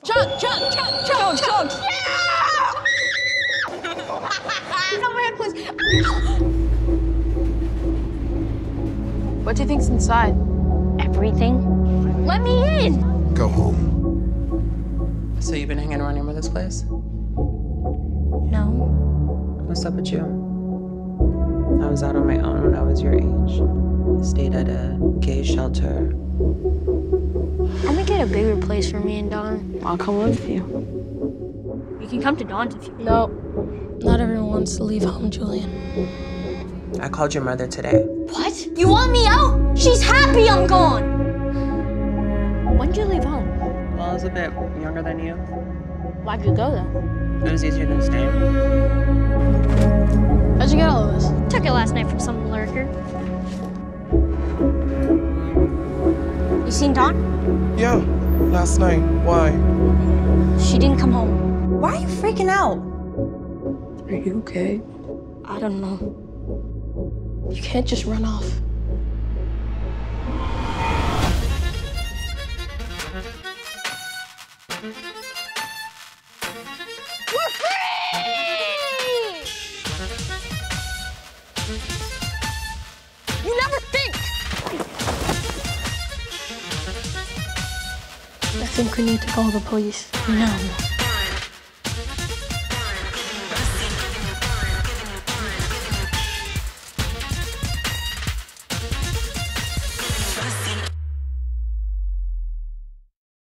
Chug, chug, chug, chug, chug. Yeah! Come here, please. What do you think's inside? Everything. Let me in! Go home. So you've been hanging around your mother's place? No. What's up with you? I was out on my own when I was your age. I stayed at a gay shelter. I'm gonna get a bigger place for me and Dawn. I'll come with you. You can come to Dawn's if you No. Not everyone wants to leave home, Julien. I called your mother today. What? You want me out? She's happy I'm gone! When'd you leave home? Well, I was a bit younger than you. Why'd you go then? It was easier than staying. How'd you get all of this? Took it last night from some lurker. You seen Dawn? Yeah, last night. Why? She didn't come home. Why are you freaking out? Are you okay? I don't know. You can't just run off. We're free! You never think! I think we need to call the police. No.